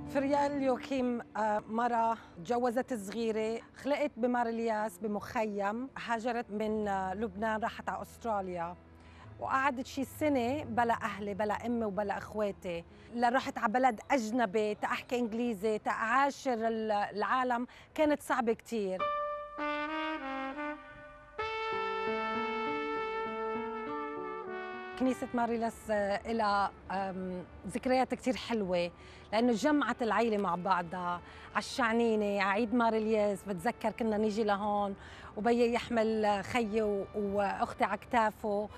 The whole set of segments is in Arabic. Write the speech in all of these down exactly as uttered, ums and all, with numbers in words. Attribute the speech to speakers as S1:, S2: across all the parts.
S1: فريال يوكيم مرة تجوزت صغيرة، خلقت بمارلياس بمخيم، هاجرت من لبنان راحت على أستراليا وقعدت شي سنة بلا أهلي بلا أمي وبلا إخواتي، رحت على بلد أجنبي تأحكي إنجليزي تأعاشر العالم، كانت صعبة كتير. كنيسة ماريلاس لها ذكريات كتير حلوة لأنه جمعت العيلة مع بعضها. على الشعنينة على عيد ماريلياس بتذكر كنا نيجي لهون وبيي يحمل خيي وأختي على كتافه.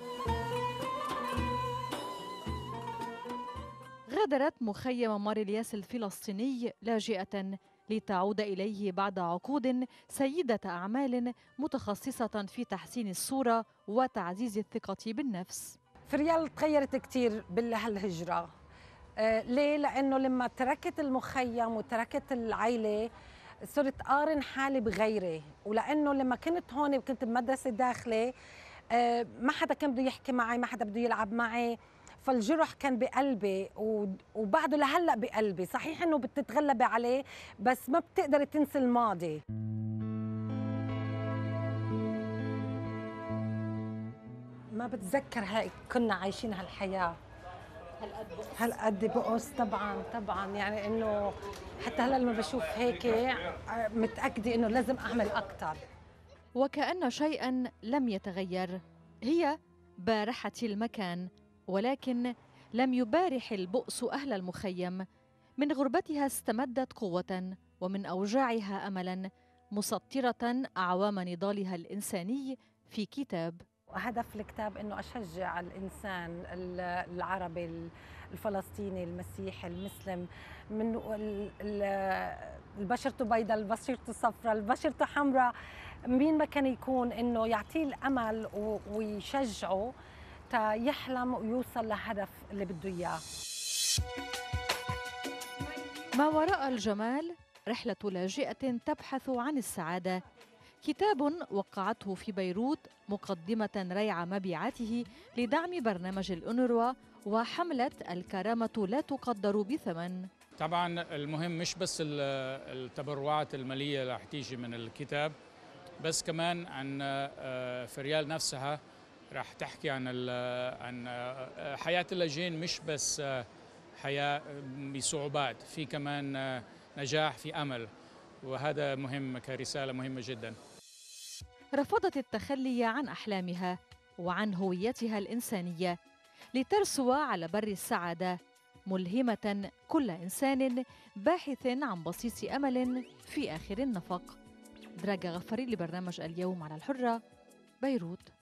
S2: غادرت مخيم ماريلياس الفلسطيني لاجئة لتعود إليه بعد عقود سيدة أعمال متخصصة في تحسين الصورة وتعزيز الثقة بالنفس.
S1: فريال تغيرت كتير بهالهجرة. آه ليه؟ لأنه لما تركت المخيم وتركت العيلة صرت قارن حالي بغيري، ولأنه لما كنت هون وكنت بمدرسة داخلة آه ما حدا كان بده يحكي معي، ما حدا بده يلعب معي، فالجرح كان بقلبي وبعده لهلأ بقلبي. صحيح إنه بتتغلبي عليه بس ما بتقدري تنسي الماضي. ما بتذكر هاي كنا عايشين هالحياة هالقد بؤس. طبعا طبعا يعني انه حتى هلا لما بشوف هيك متأكدة انه لازم اعمل اكثر.
S2: وكأن شيئا لم يتغير، هي بارحت المكان ولكن لم يبارح البؤس أهل المخيم. من غربتها استمدت قوة ومن أوجاعها أملا، مسطرة أعوام نضالها الإنساني في كتاب.
S1: هدف الكتاب انه اشجع الانسان العربي الفلسطيني المسيحي المسلم، من البشرته بيضاء البشرته صفراء البشرته حمراء، مين ما كان يكون، انه يعطيه الامل ويشجعه تا يحلم ويوصل لهدف اللي بده اياه.
S2: ما وراء الجمال رحلة لاجئة تبحث عن السعادة، كتاب وقعته في بيروت مقدمة ريع مبيعاته لدعم برنامج الأونروا وحملة الكرامة لا تقدر بثمن.
S3: طبعا المهم مش بس التبرعات المالية اللي رح تيجي من الكتاب، بس كمان عن فريال نفسها. رح تحكي عن عن حياة اللاجئين، مش بس حياة بصعوبات، في كمان نجاح، في أمل، وهذا مهم كرسالة مهمة جدا.
S2: رفضت التخلي عن أحلامها وعن هويتها الإنسانية لترسو على بر السعادة، ملهمة كل إنسان باحث عن بصيص أمل في آخر النفق. دراجة غفاري لبرنامج اليوم على الحرة، بيروت.